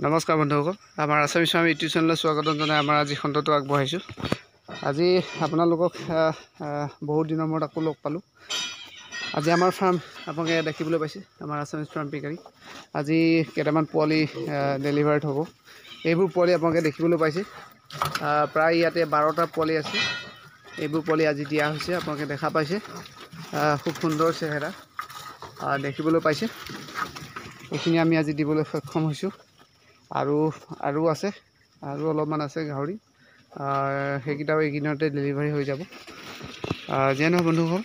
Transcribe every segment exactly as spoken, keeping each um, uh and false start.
নমস্কাৰ বন্ধুসকল, আমাৰ আছামিজ ফাৰ্ম ইউটিউব চেনেলত স্বাগতম জনাই আমাৰ আজি খণ্ডটো আগবঢ়াইছোঁ। আজি আপোনালোকক বহুত দিনৰ মূৰত আকৌ লগ পালোঁ। আজি আমাৰ ফাৰ্ম আপোনালোকে দেখিবলৈ পাইছে, আমাৰ আছামিজ ফাৰ্ম পিকাৰী। আজি কেইটামান পোৱালি ডেলিভাৰ্ড হ'ব। এইবোৰ পোৱালি আপোনালোকে দেখিবলৈ পাইছে, প্ৰায় ইয়াতে বাৰটা পোৱালি আছে। এইবোৰ পোৱালি আজি দিয়া হৈছে, আপোনালোকে দেখা পাইছে। খুব সুন্দৰ চেহেৰা দেখিবলৈ পাইছে। এইখিনি আমি আজি দিবলৈ সক্ষম হৈছোঁ। আৰু আৰু আছে, আৰু অলপমান আছে গাহৰি, সেইকেইটাও এইকেইদিনতে ডেলিভাৰী হৈ যাব। যিয়ে নহয় বন্ধুসকল,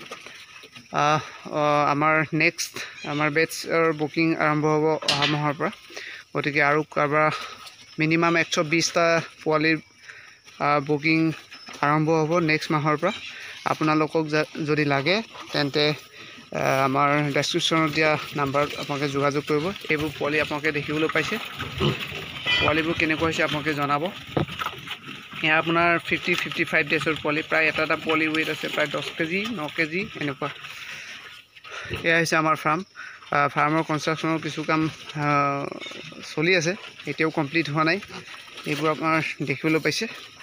আমাৰ নেক্সট আমাৰ বেটছৰ বুকিং আৰম্ভ হ'ব অহা মাহৰ পৰা। গতিকে আৰু কাৰোবাৰ মিনিমাম এশ বিছটা পোৱালিৰ বুকিং আৰম্ভ হ'ব নেক্সট মাহৰ পৰা। আপোনালোকক যদি লাগে তেন্তে আমাৰ ডেছক্ৰিপশ্যনত দিয়া নাম্বাৰত আপোনালোকে যোগাযোগ কৰিব। এইবোৰ পোৱালি আপোনালোকে দেখিবলৈ পাইছে। পোৱালিবোৰ কেনেকুৱা হৈছে আপোনালোকে জনাব। এয়া আপোনাৰ ফিফটি ফিফটি ফাইভ ডেজৰ পোৱালি, প্ৰায় এটা এটা পোৱালি ৱেইট আছে প্ৰায় দহ কেজি ন কেজি এনেকুৱা। এয়া হৈছে আমাৰ ফাৰ্ম। ফাৰ্মৰ কনষ্ট্ৰাকশ্যনৰ কিছু কাম চলি আছে, এতিয়াও কমপ্লিট হোৱা নাই। এইবোৰ আপোনাৰ দেখিবলৈ পাইছে।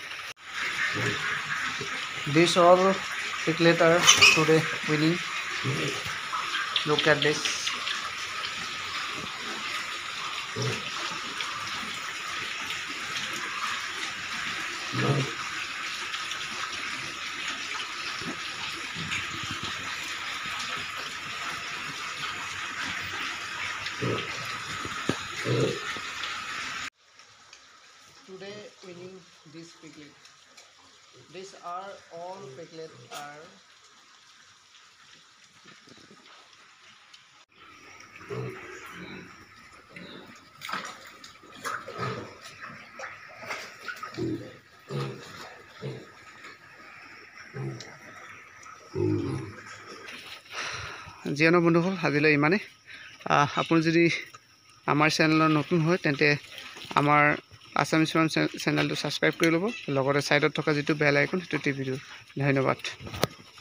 This all piglet are today winning. Look at this. Today winning this piglet. These are all piglet are যিয়ে নহয় বন্ধুসকল, আজিলৈ ইমানেই। আপুনি যদি আমাৰ চেনেলত নতুন হয় তেন্তে আমাৰ আছামিজ ফাৰ্ম চেনেলটো ছাবস্ক্ৰাইব কৰি ল'ব, লগতে ছাইডত থকা যিটো বেল আইকন সেইটো টিপি দিব। ধন্যবাদ।